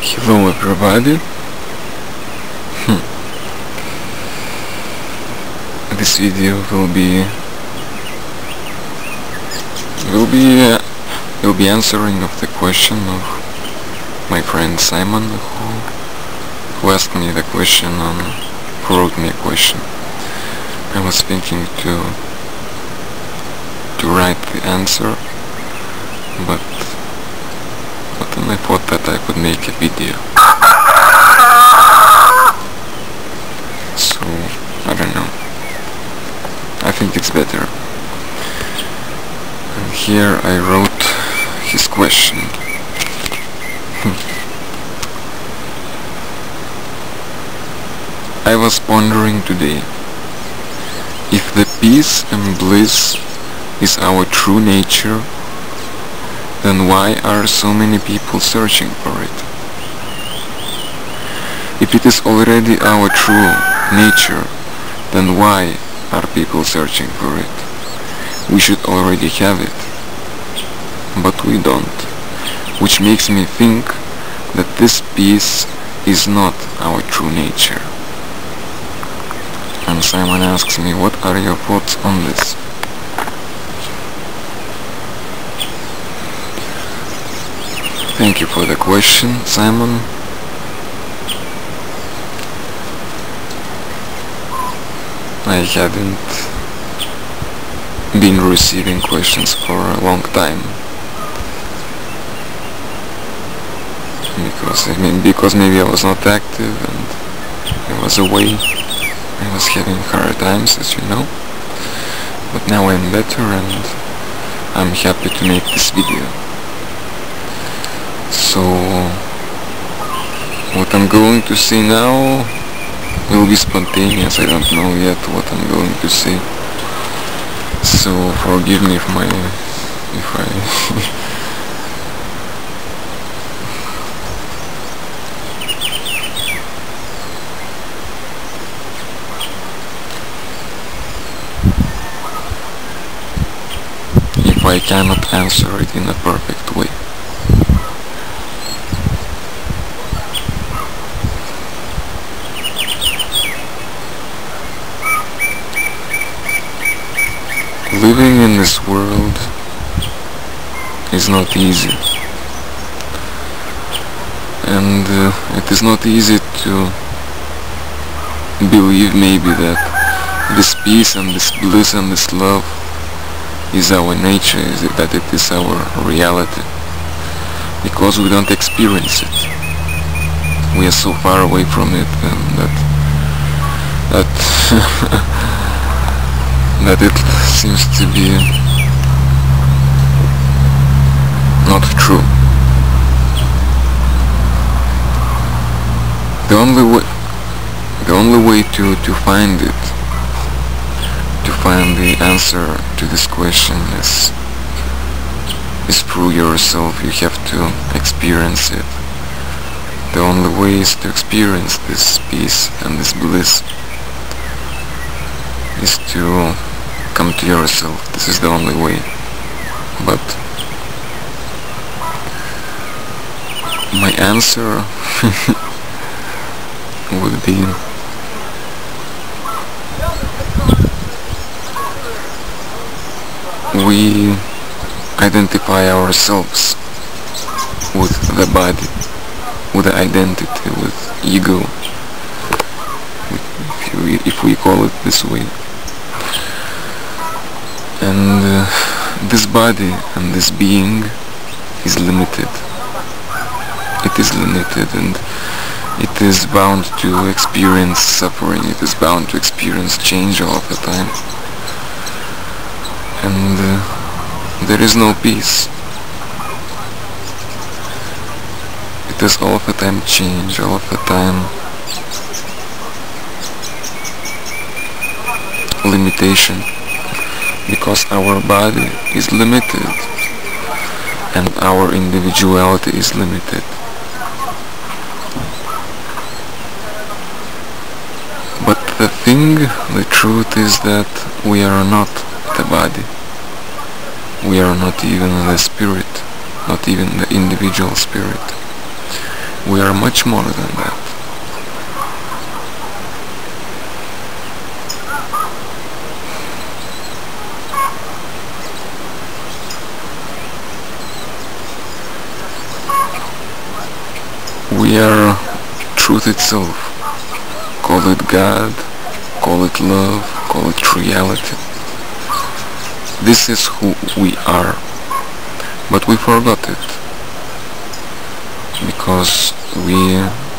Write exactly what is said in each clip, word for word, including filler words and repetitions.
Hello everybody. Hmm. This video will be will be uh, will be answering of the question of my friend Simon, who who asked me the question on who wrote me a question. I was thinking to to write the answer, but but then I thought that I could make a video. So I don't know. I think it's better. And here I wrote his question. I was pondering today, if the peace and bliss is our true nature, then why are so many people searching for it? If it is already our true nature, then why are people searching for it? We should already have it, but we don't, which makes me think that this peace is not our true nature. And Simon asks me, what are your thoughts on this? Thank you for the question, Simon. I haven't been receiving questions for a long time. Because, I mean, because maybe I was not active and I was away. I was having hard times, as you know. But now I'm better and I'm happy to make this video. So, what I'm going to say now will be spontaneous. I don't know yet what I'm going to say. So, forgive me if my... if I... if I cannot answer it in a perfect way. Living in this world is not easy, and uh, it is not easy to believe maybe that this peace and this bliss and this love is our nature, is it, that it is our reality, because we don't experience it. We are so far away from it, and that that that it seems to be not true. The only way, the only way to, to find it, to find the answer to this question is, is through yourself. You have to experience it. The only way is to experience this peace and this bliss is to come to yourself. This is the only way. But my answer would be we identify ourselves with the body, with the identity, with ego, if, you, if we call it this way. And uh, this body and this being is limited. It is limited, and it is bound to experience suffering. It is bound to experience change all of the time. And uh, there is no peace. It is all of the time change, all of the time limitation. Because our body is limited and our individuality is limited. But the thing, the truth is that we are not the body. We are not even the spirit, not even the individual spirit. We are much more than that. We are truth itself. Call it God, call it love, call it reality. This is who we are. But we forgot it. Because we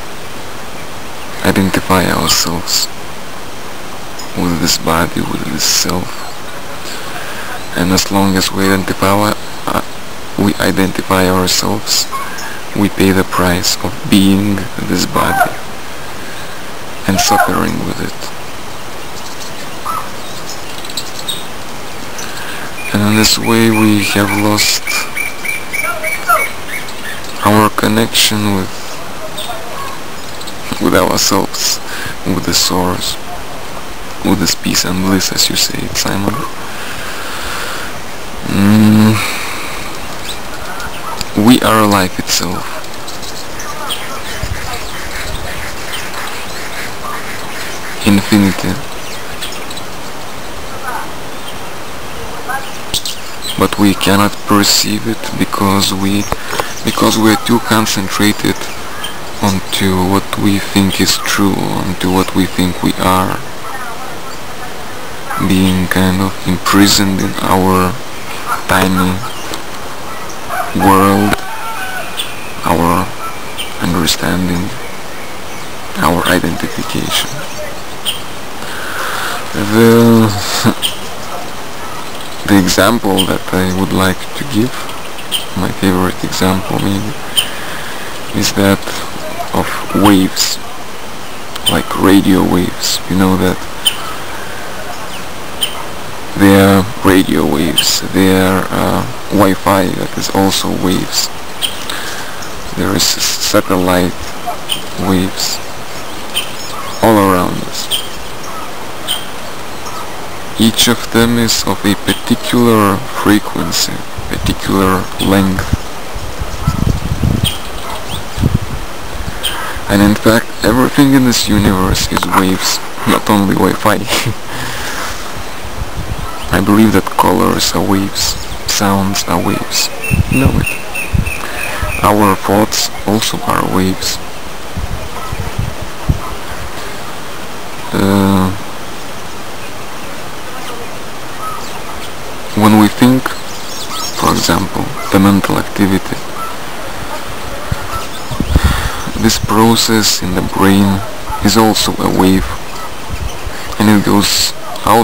identify ourselves with this body, with this self. And as long as we identify, uh, we identify ourselves, we pay the price of being this body and suffering with it. And in this way we have lost our connection with with ourselves, with the source, with this peace and bliss, as you say it, Simon. Mm. We are life itself. Infinity. But we cannot perceive it because we because we are too concentrated onto what we think is true, onto what we think we are, being kind of imprisoned in our tiny world, our understanding, our identification. The, the example that I would like to give, my favorite example maybe, is that of waves, like radio waves. You know that they are radio waves, they are uh, Wi-Fi that is also waves. There is satellite waves all around us. Each of them is of a particular frequency, particular length. And in fact, everything in this universe is waves, not only Wi-Fi. I believe that colors are waves, sounds are waves. You know it. Our thoughts also are waves. Uh, when we think, for example, the mental activity, this process in the brain is also a wave, and it goes out.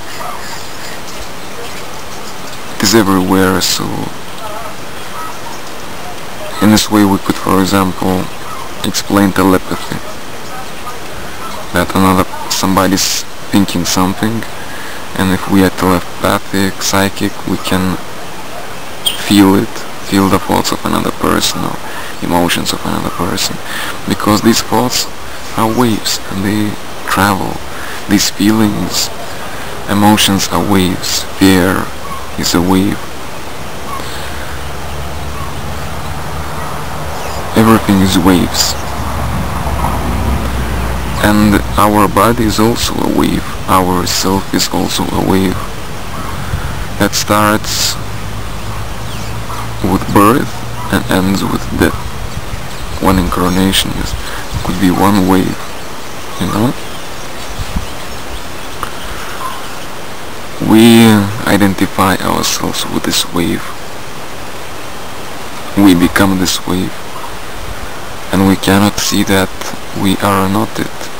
It is everywhere. So in this way we could, for example, explain telepathy, that another somebody's thinking something, and if we are telepathic, psychic, we can feel it, feel the thoughts of another person or emotions of another person, because these thoughts are waves and they travel. These feelings, emotions are waves. Fear is a wave. Everything is waves. And our body is also a wave. Our self is also a wave that starts with birth and ends with death. One incarnation is could be one wave, you know? We identify ourselves with this wave. We become this wave, and we cannot see that we are not it.